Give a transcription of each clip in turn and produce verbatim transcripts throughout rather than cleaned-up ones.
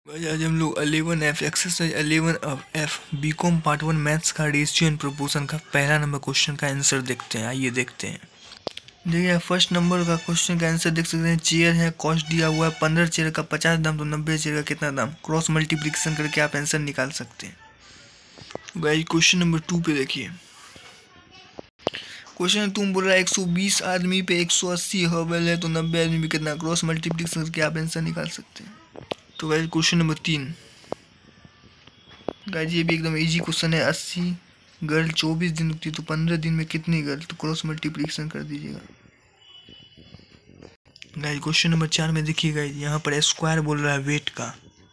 Guys आज हम लोग eleven F exercise eleven of F BCom part one maths का रेशियो एंड प्रोपोर्शन का पहला नंबर क्वेश्चन का आंसर देखते हैं। आइए देखते हैं। देखिए फर्स्ट नंबर का क्वेश्चन का आंसर देख सकते हैं। चेयर है, कॉस्ट दिया हुआ है पंद्रह चेयर का पचास दाम, तो नब्बे चेयर का कितना दाम, क्रॉस मल्टीप्लिकेशन करके आप आंसर निकाल सकते हैं। गाइस क्वेश्चन नंबर टू पे देखिए। क्वेश्चन तुम बोल रहा है एक सौ बीस आदमी पे एक सौ अस्सी हॉबल है, तो नब्बे आदमी पे कितना, क्रॉस मल्टीप्लिकेशन करके आप आंसर निकाल सकते हैं। तो गाइस क्वेश्चन नंबर तीन, गाइस ये भी एकदम इजी क्वेश्चन है। अस्सी गर्ल चौबीस दिन रुकती तो पंद्रह दिन में कितनी गर्ल, तो क्रॉस मल्टीप्लिकेशन कर दीजिएगा। गाइस क्वेश्चन नंबर चार में देखिए गाइस यहाँ पर स्क्वायर बोल रहा है वेट का,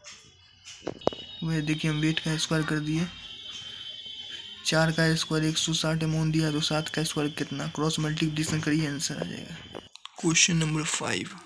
वह देखिए हम वेट का स्क्वायर कर दिए। चार का स्क्वायर एक सौ साठ अमाउंट दिया, तो सात का स्क्वायर कितना, क्रॉस मल्टीप्लिकेशन करिए आंसर आ जाएगा। Question number five,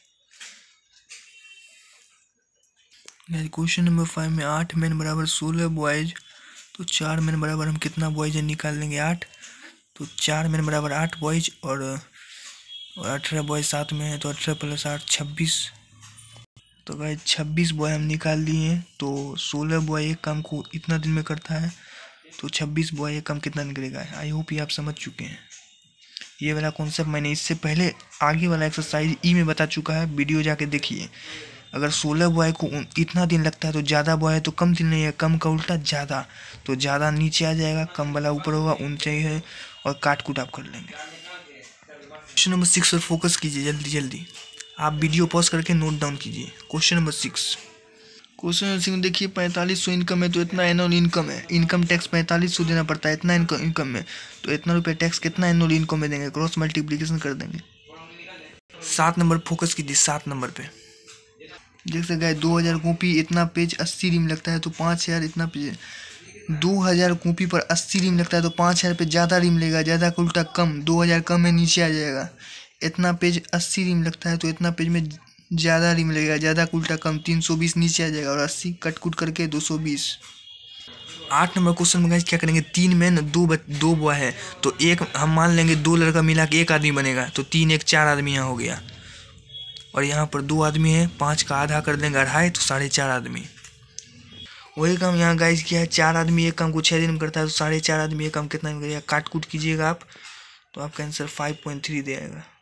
question number five में आठ मैन बराबर सोलह बॉयज, तो चार मैन बराबर हम कितना बॉयज निकाल लेंगे आठ, तो चार मैन बराबर आठ बॉयज और और अठारह बॉयज साथ में है, तो अठारह प्लस आठ छब्बीस, तो भाई छब्बीस बॉय हम निकाल लिए। तो सोलह बॉय एक काम को इतना दिन में करता है, तो छब्बीस बॉय एक काम कितना निकलेगा। आई होप ये आप समझ चुके हैं। ये वाला कॉन्सेप्ट मैंने इससे पहले आगे वाला एक्सरसाइज ई में बता चुका है, वीडियो जाके देखिए। अगर सोलह बॉय को इतना दिन लगता है तो ज़्यादा बॉय है तो कम दिन नहीं है, कम का उल्टा ज़्यादा, तो ज़्यादा नीचे आ जाएगा, कम वाला ऊपर होगा, ऊंचाई है और काट कूट आप कर लेंगे। क्वेश्चन नंबर सिक्स पर फोकस कीजिए जल्दी जल्दी, आप वीडियो पॉज करके नोट डाउन कीजिए। Question number six, question number six देखिए पैंतालीस सौ इनकम है, तो इतना एनुअल इनकम है, इनकम टैक्स पैंतालीस सौ देना पड़ता है, इतना इनकम इनकम में तो इतना रुपये टैक्स कितना एनुअल इनकम में देंगे, क्रॉस मल्टीप्लिकेशन कर देंगे। सात नंबर फोकस कीजिए, सात नंबर पे देख सकते हैं दो हज़ार कॉपी इतना पेज अस्सी रिम लगता है, तो पाँच हज़ार इतना पेज, दो हज़ार कॉपी पर अस्सी रिम लगता है, तो पाँच हज़ार पे ज़्यादा रिम लेगा, ज़्यादा का उल्टा कम, दो हज़ार कम है नीचे आ जाएगा। इतना पेज अस्सी रिम लगता है, तो इतना पेज में ज़्यादा रिम लगेगा, ज़्यादा का उल्टा कम, तीन सौ बीस नीचे आ जाएगा और अस्सी कट कुट करके दो सौ बीस। आठ नंबर क्वेश्चन में क्या करेंगे, तीन मैन दो दो बॉय है, तो एक हम मान लेंगे दो लड़का मिला के एक आदमी बनेगा, तो तीन एक चार आदमी यहाँ हो गया, और यहाँ पर दो आदमी है, पाँच का आधा कर देंगे अढ़ाई, तो साढ़े चार आदमी। वही काम यहाँ गाइस किया है, चार आदमी एक काम को छः दिन में करता है, तो साढ़े चार आदमी एक काम कितना में करेगा, काट कूट कीजिएगा आप, तो आपका आंसर फाइव पॉइंट थ्री दे आएगा।